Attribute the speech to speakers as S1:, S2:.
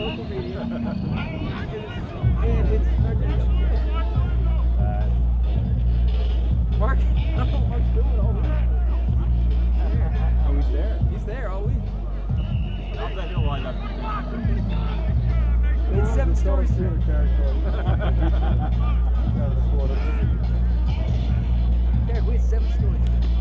S1: local media. And it's Mark, I don't know what Mark's doing all week.
S2: Oh, he's there?
S1: He's there all week.
S2: I bet he'll wind up.
S1: It's 7 stories. Yeah, we had 7 stories.